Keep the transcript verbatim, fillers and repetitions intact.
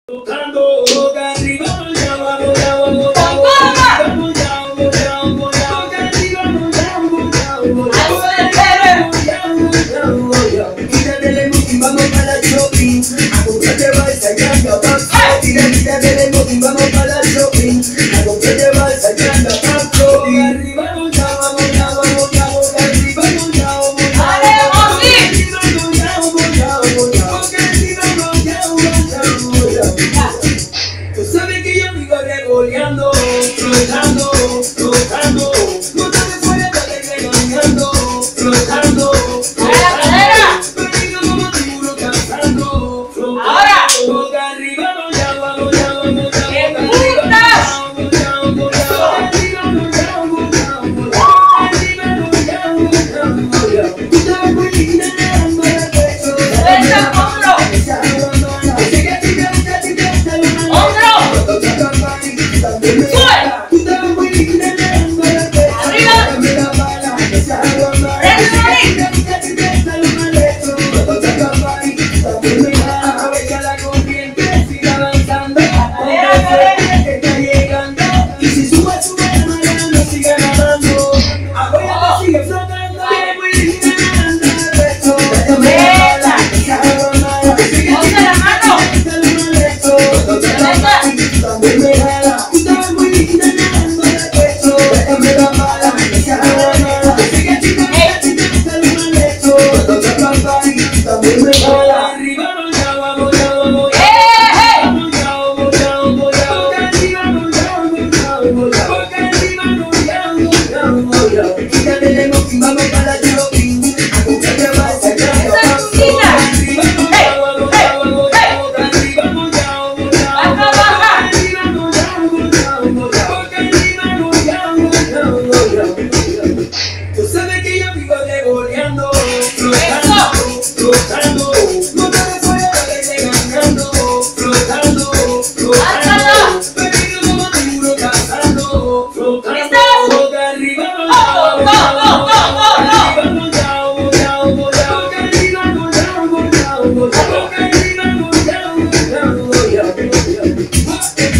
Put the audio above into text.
Tocando, boca arriba, ya vamos, ya vamos, ya ¡Con vamos, goma! ya vamos, ya vamos, ya vamos, boca arriba, ya vamos, ya vamos, ya vamos, ¡Al ya vamos, ya vamos, ya vamos. Quítate el emoji, vamos para shopping. A comprarte balsa y anda pa' shopping. Quítate el emoji, vamos para shopping. A comprarte balsa y anda pa' shopping. Boca arriba, ya vamos, ya vamos, ya vamos, boca arriba, ya vamos, ya ¡Dale, vamos, emoji! boca arriba, ya vamos, ya vamos, ya vamos, boca arriba, ya vamos, ya vamos, ya vamos. Tú sabes que yo vivo regoleando, flotando, flotando. No te me fuera de regañando, flotando, ¡Para la cadera! perdido como tiburón cantando, flotando. Ahora. Boca arriba, ya vamos, ya vamos, ya ¡Qué vamos, boca putas! arriba, ya vamos, ya vamos, ya vamos, ya vamos, boca arriba, ya vamos, ya vamos, ya vamos. Tú sabes muy linda, dando el pecho. ¡Suelta, hombro! ¡Hombro! ¡Ponte la mano! Vamos para el shopping, a comprarte balsa, ya vamos, ¡Esa arriba, ¡Hey! vamos, ¡Hey! vamos, ¡Hey! boca arriba, vamos, ya vamos, ya ¡Baja, vamos, baja! boca arriba, vamos, ya vamos, ya vamos, boca arriba, vamos, ya vamos, ya vamos, ya vamos. Tú sabes que yo vivo regoleando, flotando, flotando. No te me fuera de regañando, flotando, flotando. Perdido como tiburón cantando, flotando. ¿Listos? Boca arriba, ¡Oh, vamos, oh, oh, oh, oh, oh! vamos, ya vamos, ya vamos, ya vamos, boca arriba, vamos, ya vamos, ya vamos, boca arriba, vamos, ya vamos, ya vamos, ya vamos, ya vamos.